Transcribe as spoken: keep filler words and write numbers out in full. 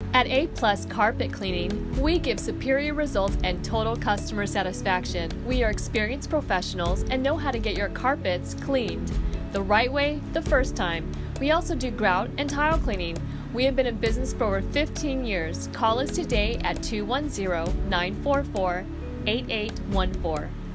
At A Plus Carpet Cleaning, we give superior results and total customer satisfaction. We are experienced professionals and know how to get your carpets cleaned the right way the first time. We also do grout and tile cleaning. We have been in business for over fifteen years. Call us today at two one zero, nine four four, eight eight one four.